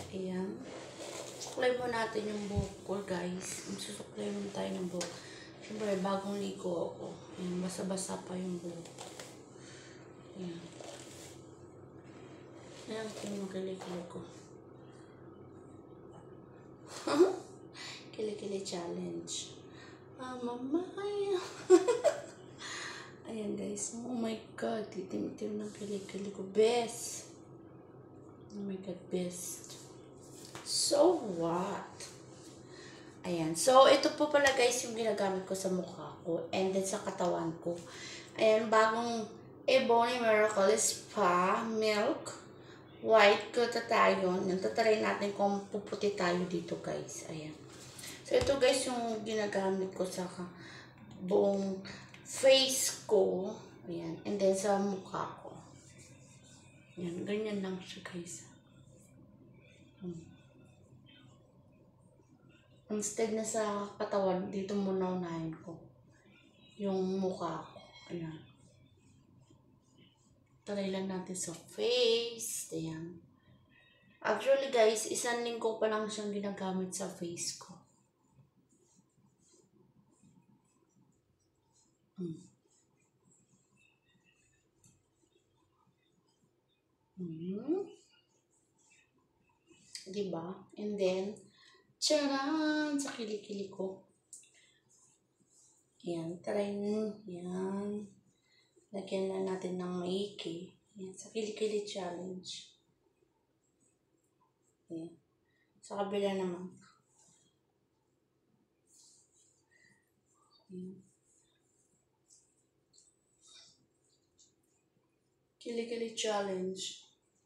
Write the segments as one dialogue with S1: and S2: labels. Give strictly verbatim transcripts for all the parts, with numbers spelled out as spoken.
S1: Ayan. Suklay mo natin yung buhok ko, guys. Susuklay mo tayo ng buhok. Siyempre, bagong ligo ako. Ayan, basa-basa pa yung buhok. Ayan. Ayan, ito yung kilikili ko. Kilikili challenge. Ah, mamaya. Ayan, guys. Oh my God. Titim-tim ng kilikili ko. Best. Oh my God, best. So what? Ayan. So, ito po pala guys yung ginagamit ko sa mukha ko. And then sa katawan ko. Ayan, bagong Ebony Miracle Spa Milk White Glutathione. Yan, tatry natin kung puputi tayo dito guys. Ayan. So, ito guys yung ginagamit ko sa buong face ko. Ayan. And then sa mukha ko. Ayan. Ganyan lang siya guys. Hmm. Instead na sa katawan, dito muna unahin ko. Yung mukha ko. Ayan. Try lang natin sa face. Ayan. Actually guys, isang linggo pa lang siyang ginagamit sa face ko. Hmm. Hmm. Diba? And then, tcharan! Sa kilikili ko. Ayan. Try nyo. Ayan. Lagyan na natin ng maiki. Ayan. Sa kilikili challenge. Ayan. Sa kabila naman. Ayan. Kilikili challenge.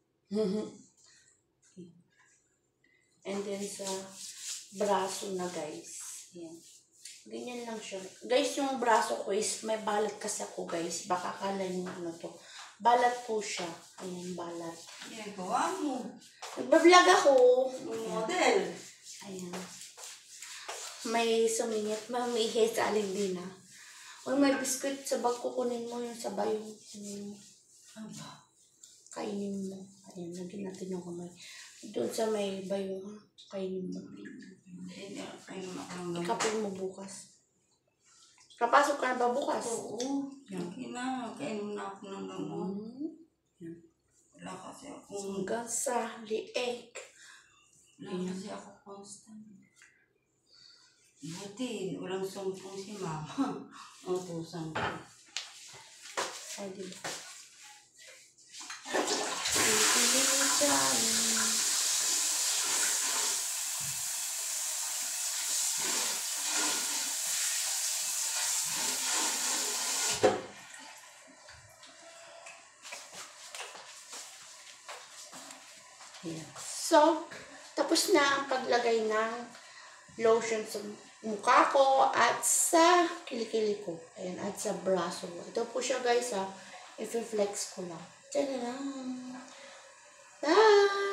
S1: And then sa braso na guys. Ayan. Ganyan lang siya. Guys, yung braso ko is may balat kasi ako guys. Baka kala nyo ano to. Balat po siya. Ayan, balat.
S2: Ayan, gawa mo.
S1: Nagbablog ako.
S2: Model.
S1: Ayan. May sumingit. May hair sa alindina. O may biskuit sa bag ko. Kunin mo yung sa bayo. Um,
S2: Aba.
S1: Kainin mo. Ayan, lagyan natin yung kamay. Doon sa may bayo ha. Kainin mo.
S2: Hindi, kayo makanggang.
S1: Ikapin mo bukas. Kapasok ka na ba bukas?
S2: Oo. Yan na. Kainom na ako ng gamot.
S1: Mm.
S2: Wala kasi ako.
S1: Hanggang sa liek.
S2: Wala kasi ako constant. Buti, walang sumpong si mama. Utusan ko.
S1: Ay, diba? Kilikili challenge. Ayan. So, tapos na ang paglagay ng lotion sa mukha ko at sa kilikili ko. Ayan, at sa braso. Ito po siya guys ha. I-flex ko lang. Tadaan! Bye!